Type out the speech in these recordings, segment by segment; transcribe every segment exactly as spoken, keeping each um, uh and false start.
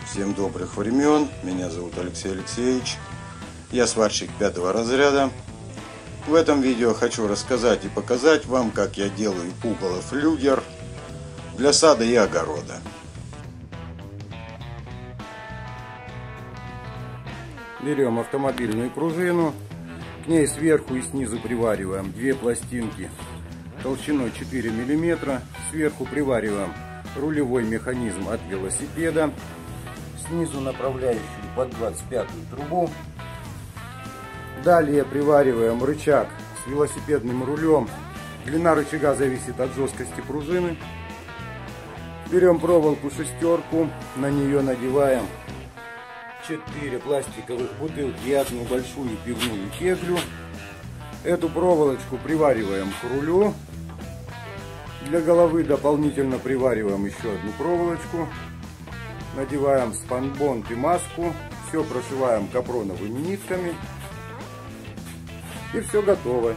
Всем добрых времен. Меня зовут Алексей Алексеевич. Я сварщик пятого разряда. В этом видео хочу рассказать и показать вам, как я делаю пугало флюгер для сада и огорода. Берем автомобильную пружину, к ней сверху и снизу привариваем две пластинки толщиной четыре миллиметра, сверху привариваем рулевой механизм от велосипеда, снизу направляющую под двадцать пятую трубу. Далее привариваем рычаг с велосипедным рулем. Длина рычага зависит от жесткости пружины. Берем проволоку шестерку, на нее надеваем четыре пластиковых бутылки и одну большую пивную кеглю. Эту проволочку привариваем к рулю. Для головы дополнительно привариваем еще одну проволочку. Надеваем спанбонд и маску. Все прошиваем капроновыми нитками. И все готово.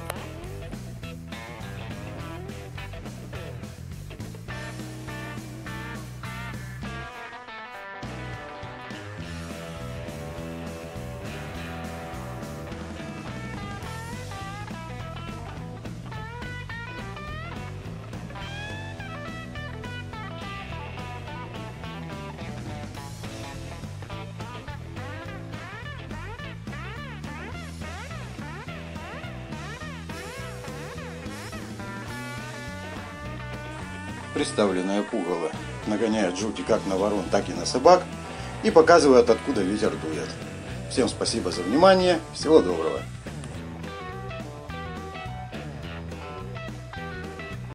Представленное пугало нагоняет жути как на ворон, так и на собак и показывает, откуда ветер дует. Всем спасибо за внимание. Всего доброго.